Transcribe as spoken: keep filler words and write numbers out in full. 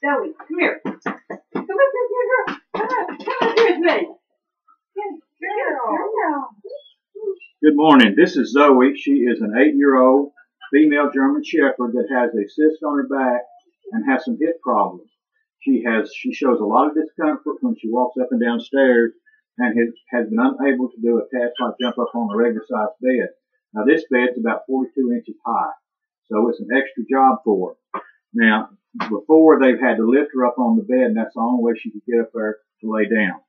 Zoe, come here. Come up here, girl. Come on, come up here with me. Girl. Good morning. This is Zoe. She is an eight-year-old female German Shepherd that has a cyst on her back and has some hip problems. She has she shows a lot of discomfort when she walks up and down stairs and has, has been unable to do a task like jump up on a regular sized bed. Now this bed's about forty-two inches high, so it's an extra job for her. Now before they've had to lift her up on the bed, and that's the only way she could get up there to lay down.